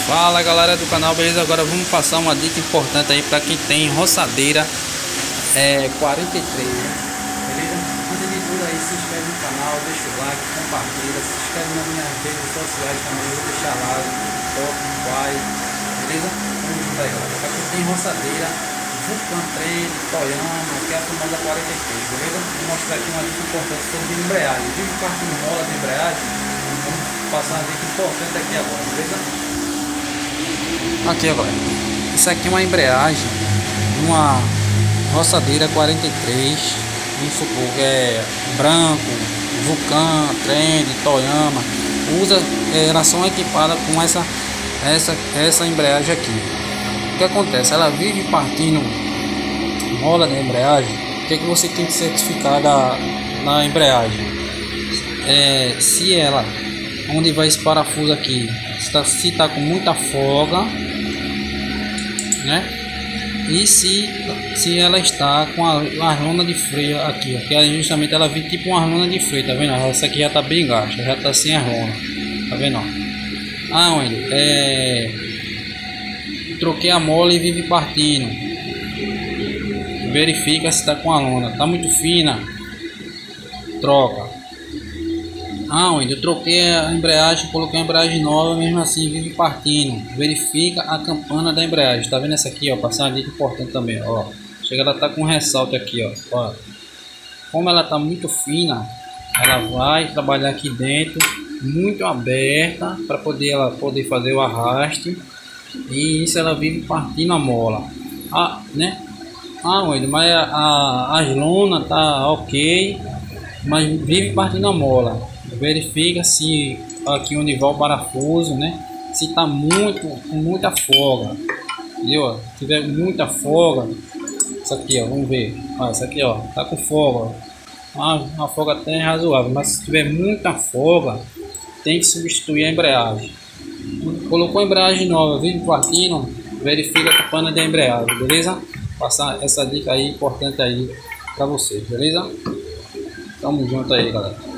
Fala galera do canal, beleza? Agora vamos passar uma dica importante aí para quem tem roçadeira 43, né? Beleza? Antes de tudo aí, se inscreve no canal, deixa o like, compartilha, se inscreve nas minhas redes sociais também, vou deixar lá, top, vai, beleza? Vamos junto aí galera, para quem tem roçadeira, Vulcan Trend, Toyama, que é a famosa 43, beleza? Vou mostrar aqui uma dica importante sobre embreagem, vive partindo mola de embreagem, vamos passar uma dica importante aqui agora, beleza? Aqui agora, isso aqui é uma embreagem, uma roçadeira 43, vamos supor que é branco, Vulcan, Trend, Toyama, elas são equipadas com essa embreagem aqui. O que acontece? Ela vive partindo mola da embreagem. O que é que você tem que certificar na embreagem? Se ela, onde vai esse parafuso aqui, se está com muita folga, né? E se ela está com a lona de freio aqui, ó, que é justamente ela vem tipo uma lona de freio, tá vendo? Essa aqui já tá bem gasta, já tá sem a lona, tá vendo? Aonde? Troquei a mola e vive partindo. Verifica se está com a lona, tá muito fina, troca. Onde eu troquei a embreagem, coloquei a embreagem nova, mesmo assim vive partindo. Verifica a campana da embreagem. Tá vendo essa aqui, ó? Passar uma dica importante também, ó. Chega, ela tá com ressalto aqui, ó. Como ela tá muito fina, ela vai trabalhar aqui dentro muito aberta para ela poder fazer o arraste. E isso ela vive partindo a mola, né? Mas as lonas tá ok, mas vive partindo a mola. Verifica se aqui onde vai o parafuso, né? Se tá com muita folga, entendeu? Se tiver muita folga, isso aqui, ó, vamos ver. Isso aqui, ó, tá com folga. Uma folga até razoável, mas se tiver muita folga, tem que substituir a embreagem. Colocou a embreagem nova, vive partindo, verifica a campana da embreagem, beleza? Passar essa dica aí importante aí para vocês, beleza? Tamo junto aí, galera.